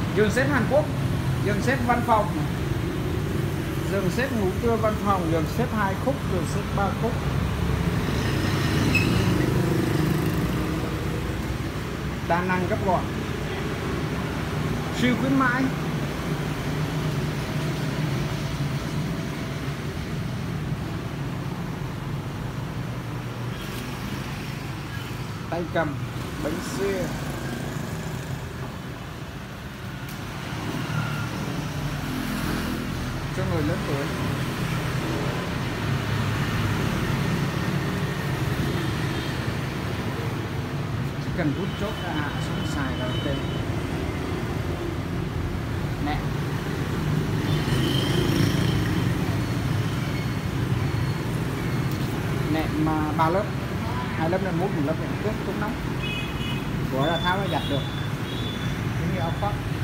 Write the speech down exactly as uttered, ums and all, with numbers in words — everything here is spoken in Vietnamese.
Giường xếp Hàn Quốc, giường xếp văn phòng, giường xếp ngủ trưa văn phòng, giường xếp hai khúc, giường xếp ba khúc. Đa năng gấp gọn, siêu khuyến mãi. Tay cầm, bánh xe, cho người lớn tuổi. Chỉ cần rút chốt ra hạ xuống xài là ok. Nè, nệm mà ba lớp, hai lớp nên mút, một lớp nệm cướp cũng nóng. Của là tháo nó giặt được, giống như áo khoác.